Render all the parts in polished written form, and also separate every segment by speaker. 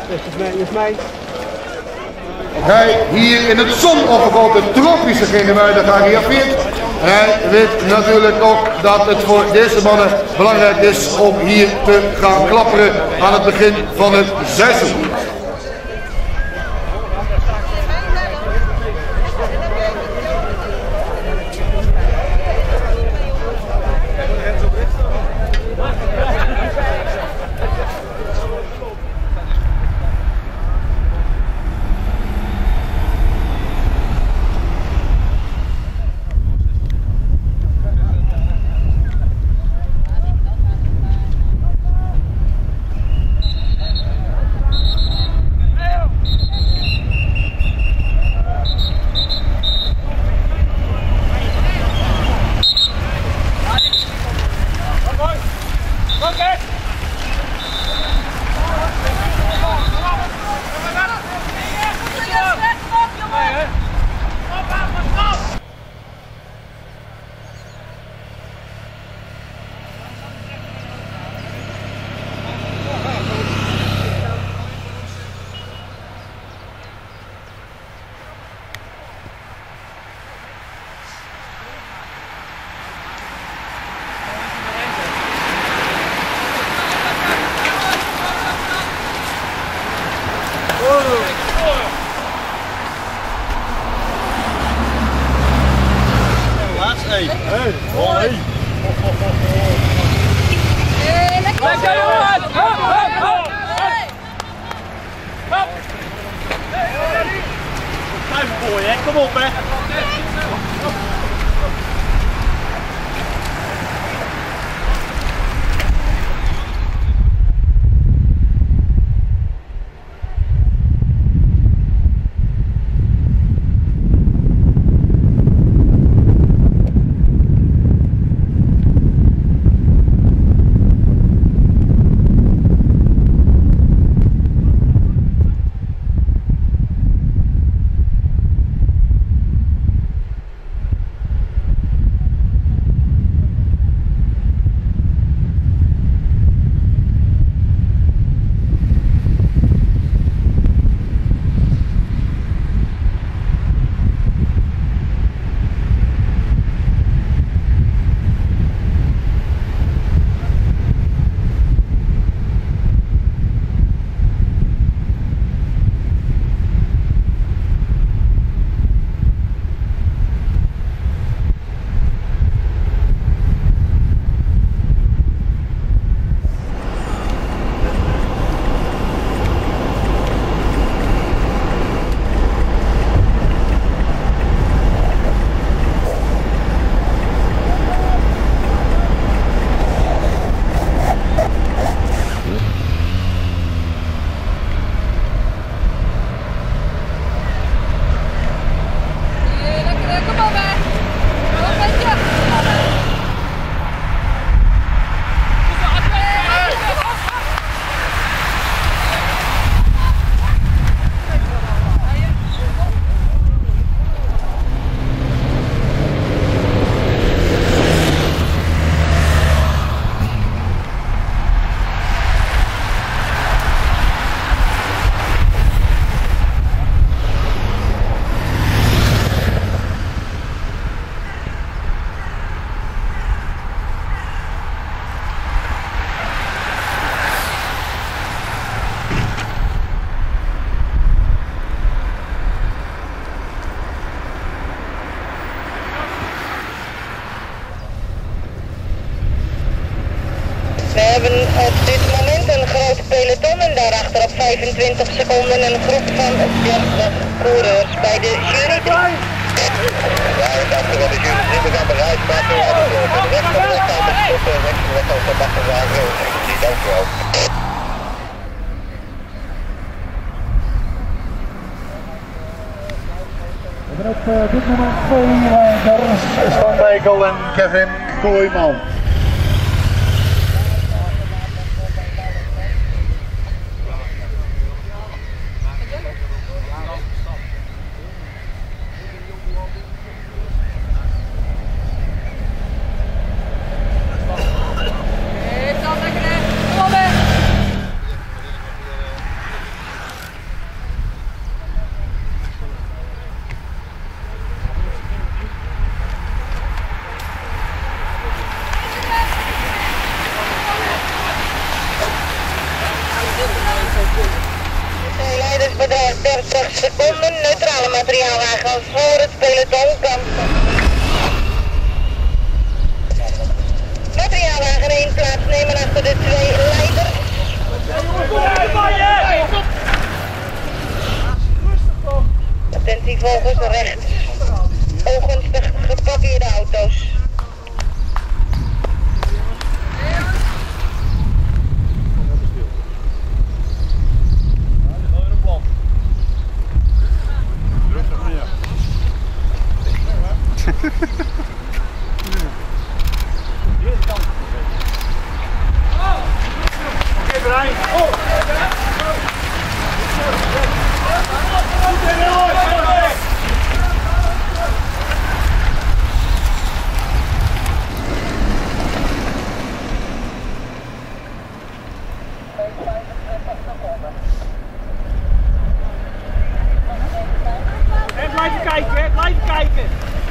Speaker 1: Hij hier in het zonopgevolte tropische Genemuiden gearriveerd. En hij weet natuurlijk ook dat het voor deze mannen belangrijk is om hier te gaan klapperen aan het begin van het seizoen.
Speaker 2: Kom op, hè.
Speaker 3: We hebben op dit moment een groot peloton en daarachter op 25 seconden een groep van 30 coureurs bij de jury.
Speaker 4: Ja, ik dacht dat de jury niet meer gaan bereiken, maar toen hadden we de rest van de wedstrijd met stoppen en rechts van de wedstrijd van Achterwagen. Ik dank u wel.
Speaker 1: We hebben op dit moment twee rijders, Stan Bekel en Kevin Kooijman.
Speaker 3: Leiders bedraagt 30 seconden. Neutrale materiaalwagen voor het peloton kan. Materiaalwagen 1 plaatsnemen achter de 2 leiders. Attentie volgers rechts. Ongunstig geparkeerde auto's.
Speaker 2: Blijven kijken, blijven kijken.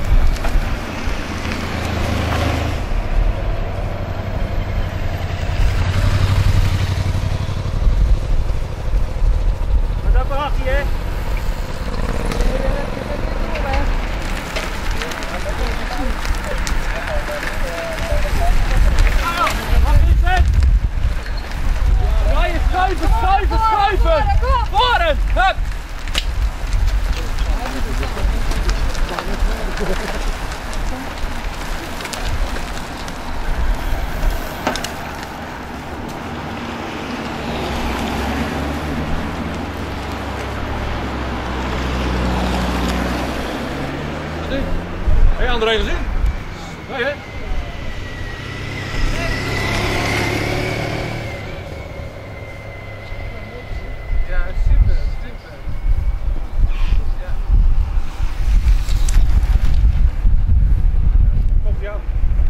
Speaker 2: Wat is dat achter je? Schuiven, schuiven, schuiven! Voren! Hup! Hey, André gezien? Nee, hè? Ja, super, super. Ja. Komt jou.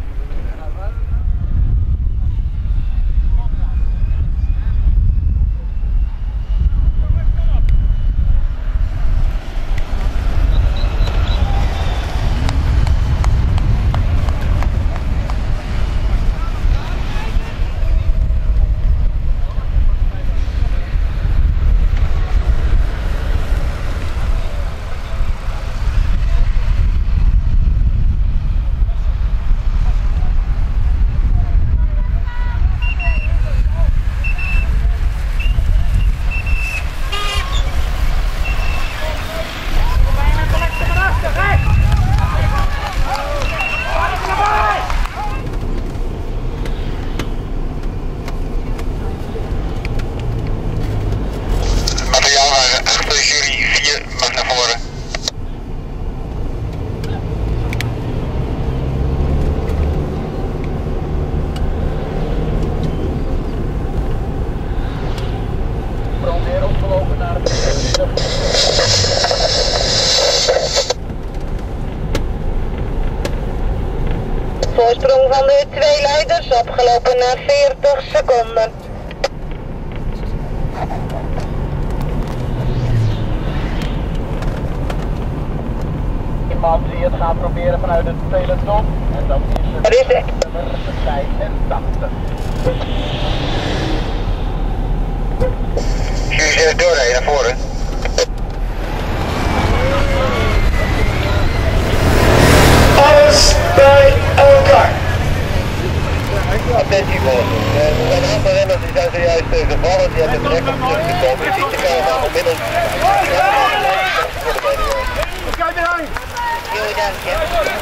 Speaker 3: Voorsprong van de 2 leiders opgelopen naar 40 seconden.
Speaker 4: Iemand die het gaat proberen vanuit het peloton. En dat is het.
Speaker 3: Er is het.
Speaker 4: Nummer 85. Jullie doorrijden naar voren.
Speaker 1: Alles bij elkaar.
Speaker 4: Attentie volgers. Er zijn een aantal renners die zijn zojuist gevallen. Die hebben het recht om terug te komen. Je ziet de camera onmiddellijk.
Speaker 2: Kijk eruit!
Speaker 3: Heel dank je.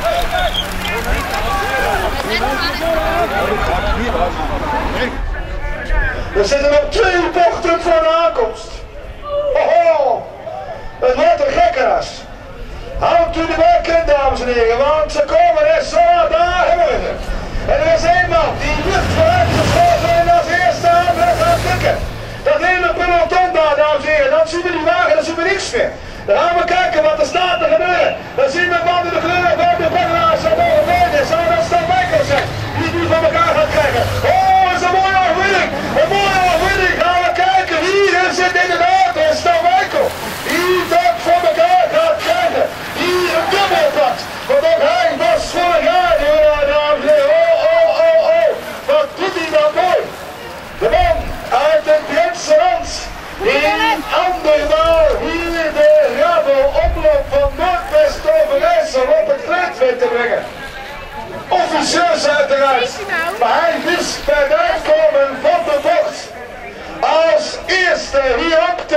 Speaker 1: We zitten op 2 bochten voor de aankomst. Hoho, het wordt een gekkeras. Houdt u de werk in, dames en heren, want ze komen er zo, daar hebben we ze. En er is één man die lucht vooruit geschoten en als eerste aan gaat tikken. Dat hele peloton daar, dames en heren, dan zien we die wagen, dan zien we niks meer. Dan gaan we kijken wat er staat te gebeuren. Dan zien we wat de kleur van de pagina's zo boven is. Zou dat Stan Michael zijn, die het nu van elkaar gaat krijgen. Oh, dat is een mooie overwinning. Een mooie overwinning. Gaan we kijken wie er zit in de auto. Stan Michael. Die dat van elkaar gaat krijgen. Die een dubbel pakt. Want ook hij was vorig jaar de winnaar, dames en heren. Oh, oh, oh, oh. Wat doet hij dan mooi. De man uit het Drentse land.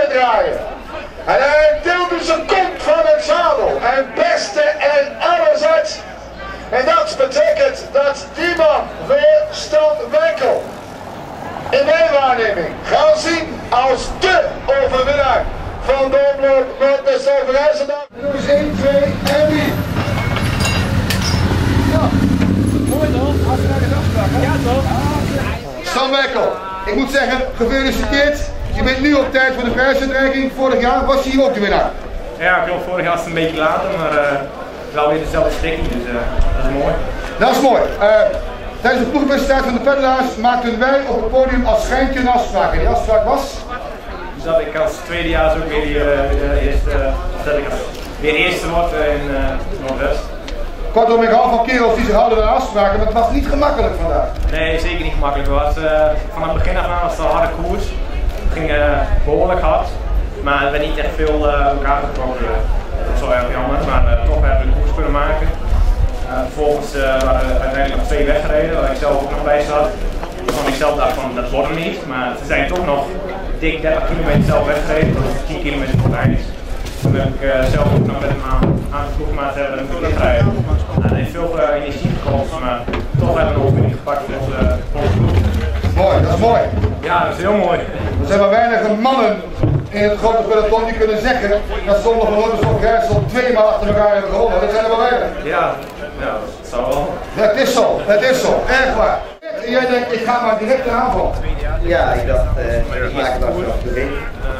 Speaker 1: draaien. En hij tilde zijn kont van het zadel en beste en alles uit. En dat betekent dat die man weer Stan Weikel in mijn waarneming gaan zien als de overwinnaar van de omloop met de Stoverijzendag. Doe eens 1, 2 en wie? Ja, mooi toch? Hartstikke afspraak, hè? Ja toch? Stan Weikel, ik moet zeggen, gefeliciteerd. Je bent nu op tijd voor de prijsuitreiking. Vorig jaar was je hier ook de winnaar.
Speaker 5: Ja, klopt. Vorig jaar was het een beetje later, maar wel weer dezelfde stikking, dus dat is mooi.
Speaker 1: Dat is mooi. Tijdens de ploegpresentatie van de peddelaars maakten wij op het podium als schijntje een afspraak. En die afspraak was?
Speaker 5: Dus dat ik als tweedejaars ook weer eerste word in Noordwest.
Speaker 1: Kortom, ik hou van kerels die zich houden aan afspraken, maar het was niet gemakkelijk vandaag.
Speaker 5: Nee, zeker niet gemakkelijk. Van het begin af aan was het een harde koers. Het ging behoorlijk hard, maar we hebben niet echt veel elkaar getrokken. Dat is wel erg jammer, maar toch hebben we de koers kunnen maken. Vervolgens waren er uiteindelijk nog 2 weggereden, waar ik zelf ook nog bij zat. Waarvan ik zelf dacht van dat wordt hem niet, maar ze zijn toch nog dik 30 kilometer zelf weggereden, tot het 10 kilometer voorbij is. Toen heb ik zelf ook nog met hem aan de ploegmaat hebben we moeten rijden. Hij heeft veel energie gekost, maar toch hebben we nog niet gepakt met de ploeg.
Speaker 1: Mooi, dat is mooi.
Speaker 5: Ja, dat is heel mooi.
Speaker 1: Er zijn maar weinige mannen in het grote peloton die kunnen zeggen dat sommigen van ons op Grijssel 2 maal achter elkaar hebben gewonnen. Dat zijn er maar weinig.
Speaker 5: Ja, dat zou wel.
Speaker 1: Het is zo, het is zo, erg waar. Jij denkt, ik ga maar direct een aanval.
Speaker 6: Ja, ik dacht, ik maak het af erin.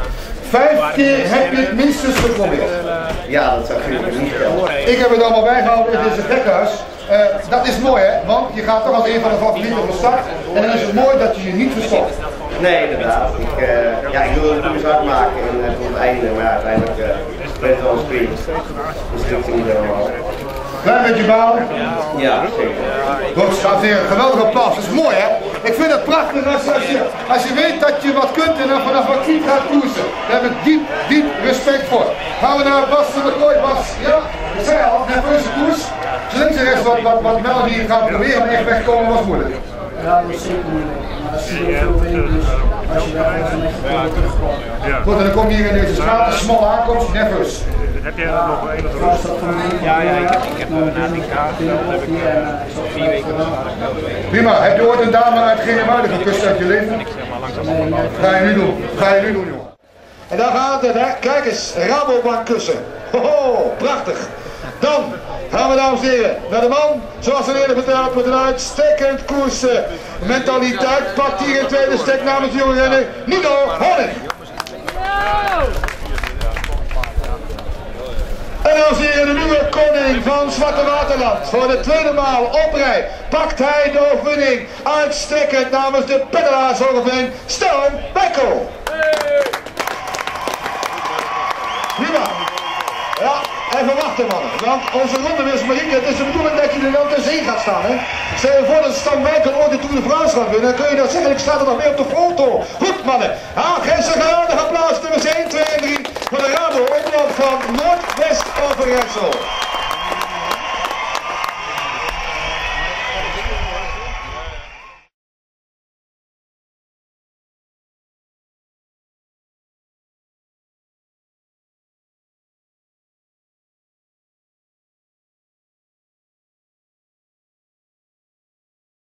Speaker 1: 5 keer heb je het minstens geprobeerd.
Speaker 6: Ja, dat zou ik niet tellen.
Speaker 1: Ik heb het allemaal bijgehouden in dit gekhuis. Dat is mooi hè, want je gaat toch als een van de favorieten van start. En dan is het mooi dat je je niet verstopt.
Speaker 6: Nee, inderdaad. Ik wil het eens hard maken en tot het einde, maar uiteindelijk ben het wel een sprint. Dus dat lukt niet helemaal.
Speaker 1: Klein beetje balen.
Speaker 6: Ja, zeker.
Speaker 1: Goed, dames en heren, geweldig applaus. Dat is mooi hè. Ik vind het prachtig als je weet dat je wat kunt en dan vanaf wat niet gaat koersen. Daar heb ik diep respect voor. Gaan we naar Bas van der Kooi. Bas, ja, ik zei al, nerveuze koers. Zo links en rechts wat Melody gaat proberen, maar echt wegkomen was moeilijk.
Speaker 7: Ja, dat is zeker moeilijk. Maar dat zie je veel in, dus als je daar gaat, dan echt terugkomt.
Speaker 1: Goed, en dan kom je hier in deze straat, een smalle aankomst, nerveus.
Speaker 2: Heb jij nog een of andere?
Speaker 7: Ja, ik heb na die kaart heb ik 4 weken
Speaker 1: Prima, heb je ooit een dame uit Genemuiden gekust uit je leven? Ga je nu doen, jongen. En dan gaat het, hè. Kijk eens, Rabobank kussen. Hoho, prachtig. Dan gaan we, dames en heren, naar de man, zoals al eerder verteld, met een uitstekend koersen mentaliteit. Pakt hier een tweede stek namens de jonge renner, Nico Honing. En dames en heren, de nieuwe koning van Zwarte Waterland. Voor de tweede maal op rij pakt hij de overwinning. Uitstekend namens de peddelaarsorganisatie Stan Weikel. Prima. Ja, even wachten mannen, want onze ronde is Marieke, het is de bedoeling dat je er wel tussenin gaat staan. Hè? Stel je voor dat Stan Weikel ooit de Tour de France gaat winnen, dan kun je dat zeggen, ik sta er nog mee op de foto. Goed mannen, geef ze een geweldig applaus, nummers 1, 2 en 3 voor de Rabo omloop van Noordwest Overijssel.